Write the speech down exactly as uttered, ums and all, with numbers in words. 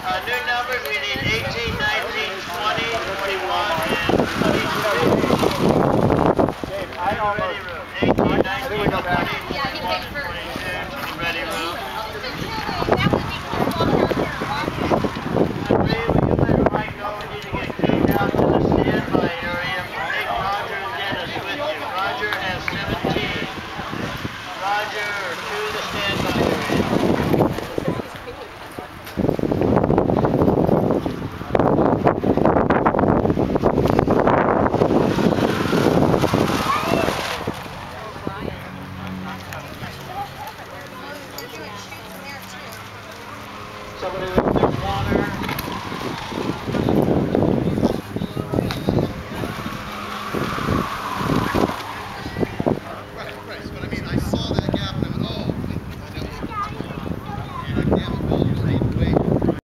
Uh, new numbers, we need eighteen, nineteen, twenty, twenty-one, and twenty-two. Dave, I almost... eighteen, nineteen, twenty, Yeah, he twenty-one, came and first. twenty-two. Ready room? Roger, to the standby area. Somebody with their water.